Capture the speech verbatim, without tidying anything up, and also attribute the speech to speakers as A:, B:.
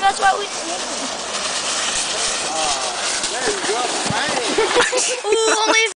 A: that's what we need.
B: Uh, there you go, man.